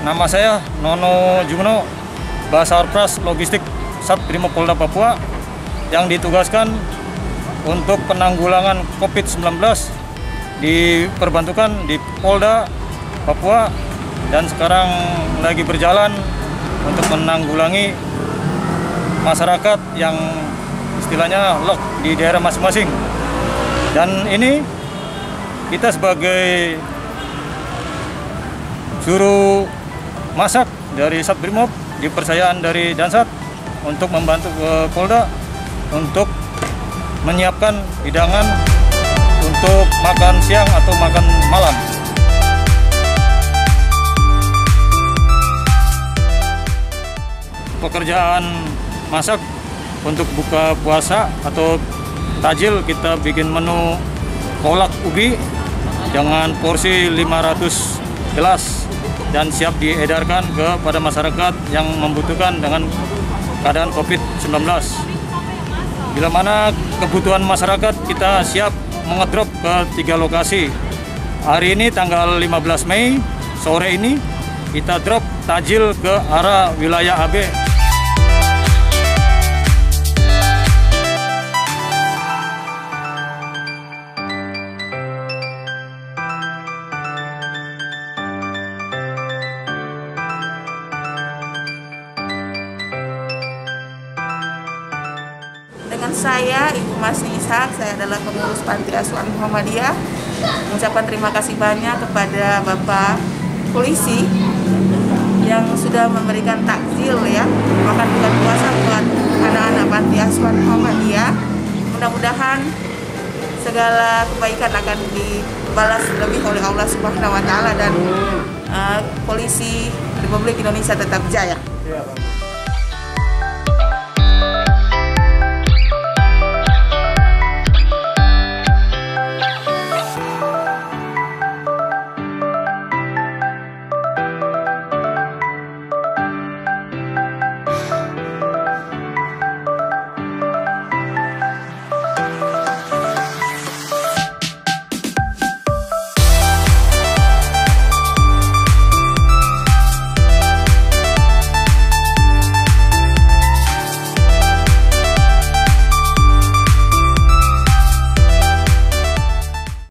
nama saya Nono Jumno, Basarpras Logistik Satrimompolda Papua yang ditugaskan untuk penanggulangan COVID-19 diperbantukan di Polda Papua dan sekarang lagi berjalan untuk menanggulangi masyarakat yang istilahnya lock di daerah masing-masing. Dan ini kita sebagai juru masak dari Satbrimob dipercayaan dari Dansat untuk membantu Polda untuk menyiapkan hidangan untuk makan siang atau makan malam. Pekerjaan masak untuk buka puasa atau tajil, kita bikin menu kolak ubi dengan porsi 500 gelas dan siap diedarkan kepada masyarakat yang membutuhkan dengan keadaan COVID-19. Bila mana kebutuhan masyarakat, kita siap mengedrop ke 3 lokasi. Hari ini tanggal 15 Mei, sore ini kita drop tajil ke arah wilayah AB. Dengan saya, Ibu Masni Ishak, saya adalah pengurus Panti Asuhan Muhammadiyah. Mengucapkan terima kasih banyak kepada Bapak Polisi yang sudah memberikan takjil ya, makan buka puasa buat anak-anak Panti Asuhan Muhammadiyah. Mudah-mudahan segala kebaikan akan dibalas lebih oleh Allah Subhanahu wa Ta'ala dan Polisi Republik Indonesia tetap jaya.